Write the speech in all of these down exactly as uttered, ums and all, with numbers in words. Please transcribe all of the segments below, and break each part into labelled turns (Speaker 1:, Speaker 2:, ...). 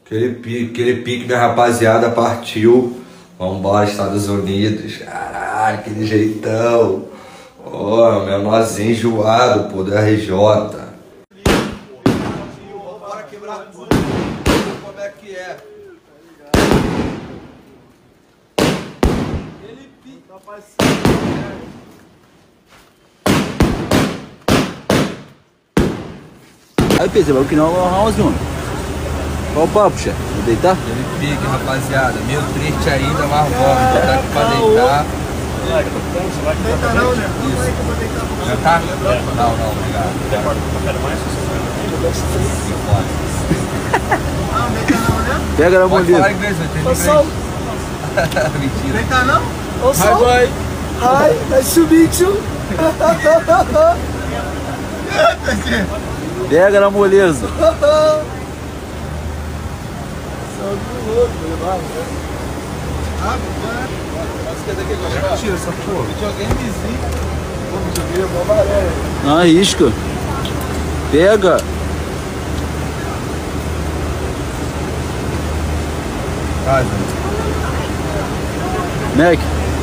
Speaker 1: Aquele pique, aquele pique, minha rapaziada, partiu. Vambora, Estados Unidos. Caralho, aquele jeitão. Ó, oh, menorzinho enjoado, pô, do R J. Vambora quebrar tudo. Como é que é? Ele pica, parceiro.
Speaker 2: Aí, Pedro, vai que não é uma zona. Qual o papo, chefe? Vou deitar?
Speaker 1: Ele pique, rapaziada. Meio triste ainda, mas vamos. Já tá aqui pra deitar.
Speaker 3: Deita não, né?
Speaker 1: Isso. Já tá? Não, não, obrigado.
Speaker 3: Não, deita não, né?
Speaker 2: Pega na
Speaker 1: Pode
Speaker 2: mulher.
Speaker 1: falar inglês, vai ter inglês. Mentira.
Speaker 3: Deita não?
Speaker 4: Ô, Sol.
Speaker 2: Hi,
Speaker 4: Hi, nice to meet you.
Speaker 2: Pega na moleza.
Speaker 1: Tira essa porra. Videogamezinho. Pô, videogame é mó amarelo.
Speaker 2: Não arrisca. Pega.
Speaker 1: Vai,
Speaker 2: Mac.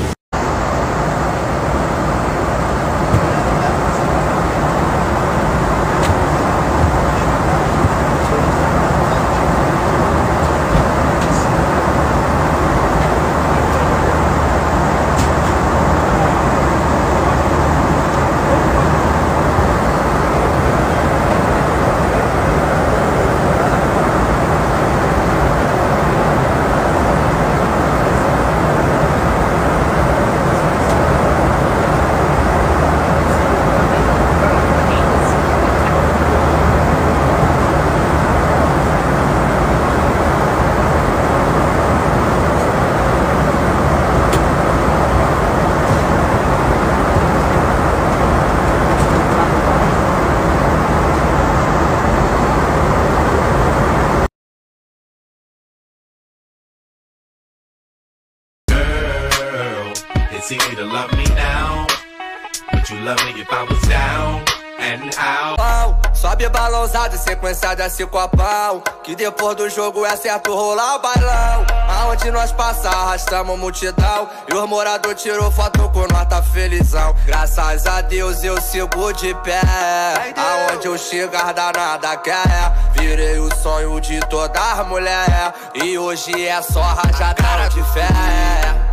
Speaker 5: It's easy to love me now, but you love me if I was down and out.
Speaker 6: Sobe balançado, sequência de cinco a pau, que depois do jogo é certo rolar o bailão. Aonde nós passar, arrastamos multidão, e os moradores tirou foto com nós, tá felizão. Graças a Deus eu sigo de pé, aonde eu chegar danada quer. Virei o sonho de todas as mulheres, e hoje é só rajadão de fé.